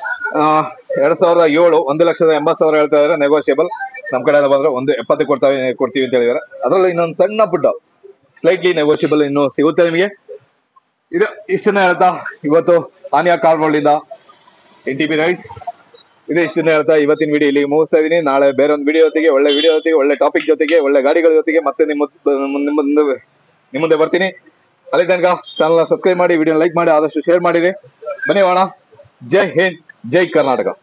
ಎರಡ್ ಸಾವಿರದ ಏಳು ಒಂದು ಲಕ್ಷದ ಎಂಬತ್ತು ಸಾವಿರ ಹೇಳ್ತಾ ಇದಾರೆ. ನೆಗೋಷಿಯಬಲ್ ನಮ್ ಕಡೆ ಬಂದ್ರೆ ಒಂದು ಎಪ್ಪತ್ತು ಕೊಡ್ತಾವೆ ಕೊಡ್ತೀವಿ ಅಂತ ಹೇಳಿದಾರೆ. ಅದ್ರಲ್ಲಿ ಇನ್ನೊಂದು ಸಣ್ಣ ಪುಟ್ಟ ಸ್ಲೈಟ್ಲಿ ನೆಗೋಷಿಯಬಲ್ ಇನ್ನು ಸಿಗುತ್ತೆ ನಿಮಗೆ. ಇದು ಇಷ್ಟನ್ನ ಹೇಳ್ತಾ ಇವತ್ತು ಹಾನಿಯಾ ಕಾರ್ ವರ್ಲ್ಡ್ ಇಂದ ಎನ್ ಟಿ ಪಿ ರೈಡ್ಸ್ ಇದೆ ಇಷ್ಟನ್ನ ಹೇಳ್ತಾ ಇವತ್ತಿನ ವಿಡಿಯೋ ಇಲ್ಲಿ ಮುಗಿಸ್ತಾ ಇದೀನಿ. ನಾಳೆ ಬೇರೆ ಒಂದು ವಿಡಿಯೋ ಜೊತೆಗೆ, ಒಳ್ಳೆ ವಿಡಿಯೋ ಜೊತೆಗೆ, ಒಳ್ಳೆ ಟಾಪಿಕ್ ಜೊತೆಗೆ, ಒಳ್ಳೆ ಗಾಡಿಗಳ ಜೊತೆಗೆ ಮತ್ತೆ ನಿಮ್ಮ ನಿಮ್ಮ ನಿಮ್ಮ ಮುಂದೆ ಬರ್ತೀನಿ. ಅಲ್ಲಿ ತನಕ ಚಾನಲ್ ಸಬ್ಸ್ಕ್ರೈಬ್ ಮಾಡಿ, ವಿಡಿಯೋ ಲೈಕ್ ಮಾಡಿ, ಆದಷ್ಟು ಶೇರ್ ಮಾಡಿರಿ. ಬನ್ನಿ ಹೋಗೋಣ. ಜೈ ಹಿಂದ್, ಜೈ ಕರ್ನಾಟಕ.